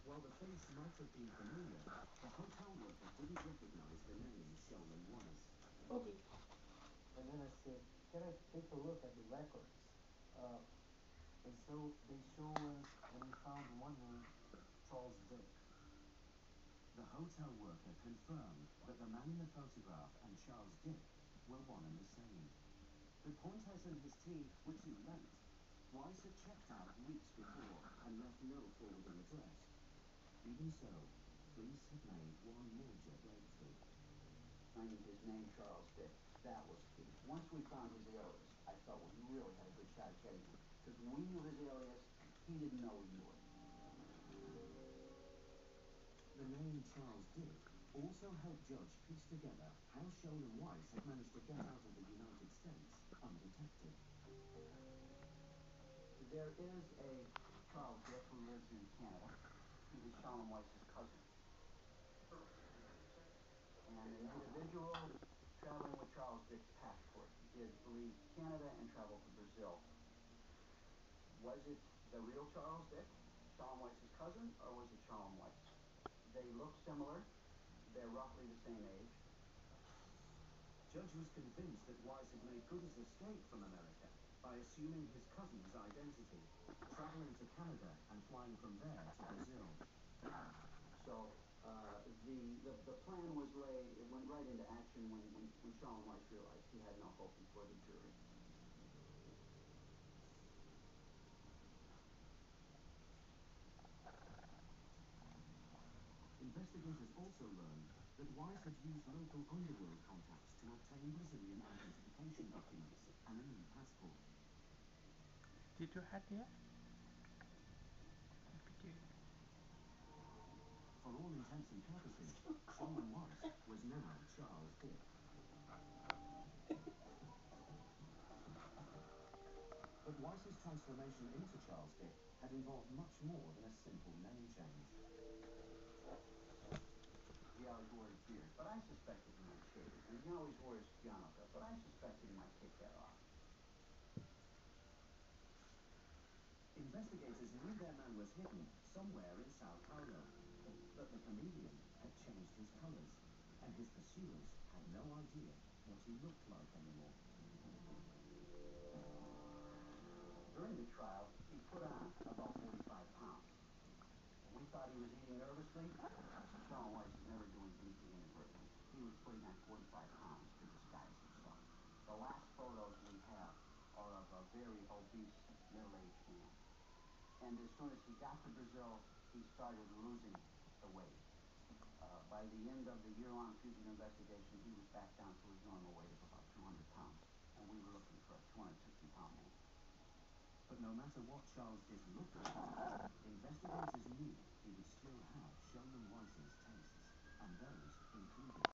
While the face might have been familiar, the hotel worker didn't recognize the name Sheldon Weiss. Okay. And then I said, can I take a look at the records? And so they show us, and we found one name, Charles Dick. The hotel worker confirmed that the man in the photograph and Charles Dick were one and the same. But Pointez and his team were too late. Weiss had checked out weeks before and left no forwarding address. Even so, police had made one major breakthrough. Finding his name, Charles Dick, that was key. Once we found his alias, I felt we really had a good shot at getting him. Because we knew his alias, he didn't know we knew it. The name Charles Dick also helped Judge piece together how Sheldon Weiss had managed to get out of the United States undetected. There is a Charles Dick who lives in Canada. He was Sheldon Weiss's cousin. And an individual traveling with Charles Dick's passport did leave Canada and travel to Brazil. Was it the real Charles Dick, Sheldon Weiss's cousin, or was it Sheldon Weiss? They look similar. They're roughly the same age. Judge was convinced that Weiss had made good his escape from America by assuming his cousin's identity, traveling to Canada and flying from there to Brazil. So the plan was laid, it went right into action when Sheldon Weiss realized he had no hope before the jury. Investigators also learned that Weiss had used local underworld contacts to obtain Brazilian identification documents and a new passport. Did you have here? For all intents and purposes, Sheldon Weiss was now Charles Dick. But Weiss's transformation into Charles Dick had involved much more than a simple name change. He always wore a beard, but I suspected he might shave it. And he always wore his yarmulke, but I suspected he might take that off. Investigators knew their man was hidden somewhere in Sao Paulo, but the comedian had changed his colors, and his pursuers had no idea what he looked like anymore. During the trial, he put on about 45 pounds. We thought he was eating nervously. Sheldon Weiss is never doing anything inadvertently. He was putting on 45 pounds to disguise himself. The last photos we have are of a very obese, middle-aged man. And as soon as he got to Brazil, he started losing the weight. By the end of the year-long fugitive investigation, he was back down to his normal weight of about 200 pounds. And we were looking for a 260-pound man. But no matter what Charles Dick looked like, investigators knew he would still have Sheldon Weiss's tastes, and those included